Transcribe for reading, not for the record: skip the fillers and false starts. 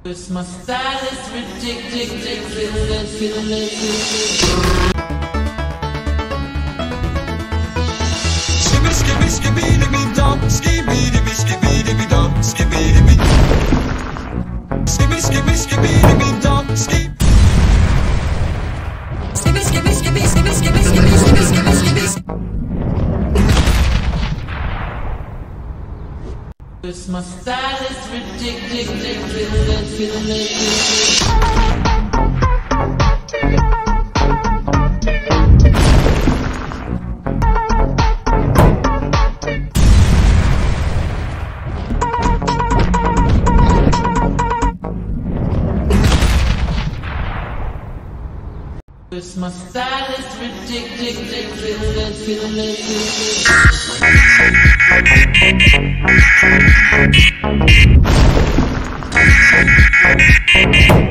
It's my style is ridiculous. Skibidi skibidi skibidi bidi dum, skibidi bidi skibidi bidi dum, skibidi bidi. Skibidi skibidi skibidi bidi dum, skibidi. Skibidi skibidi skibidi skibidi skibidi skibidi skibidi skibidi. It's my style is ridiculous. It's my style is ridiculous.